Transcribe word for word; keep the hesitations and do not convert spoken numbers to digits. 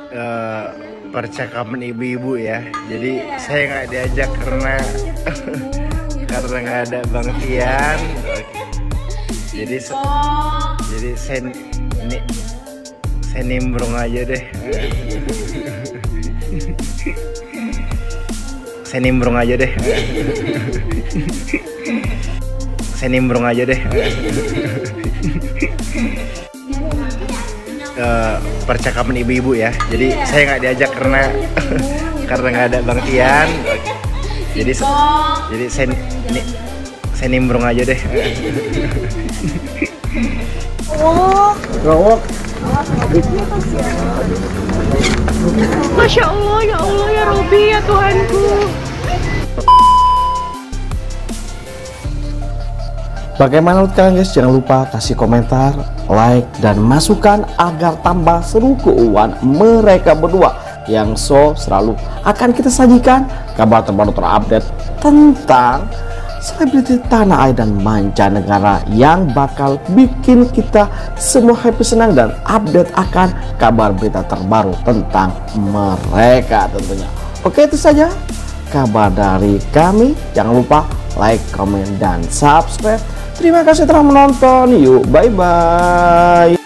uh, percakapan ibu-ibu ya. Jadi saya nggak diajak karena karena nggak ada Bang Tian. Jadi jadi saya ini saya nimbrung aja deh. Saya nimbrung aja deh. Saya nimbrung aja deh. Uh, percakapan ibu-ibu ya. Jadi saya nggak diajak karena karena nggak ada Bang Tian. Jadi jadi saya ini saya nimbrung aja deh. Oh, Rawok. Masya Allah, ya Allah, ya Robi, ya Tuhanku. Bagaimana menurut kalian guys? Jangan lupa kasih komentar, like, dan masukan agar tambah seru keuangan mereka berdua yang so selalu akan kita sajikan kabar terbaru terupdate tentang selebriti tanah air dan mancanegara yang bakal bikin kita semua happy, senang, dan update akan kabar berita terbaru tentang mereka tentunya. Oke, itu saja kabar dari kami. Jangan lupa like, komen, dan subscribe. Terima kasih telah menonton. Yuk, bye-bye.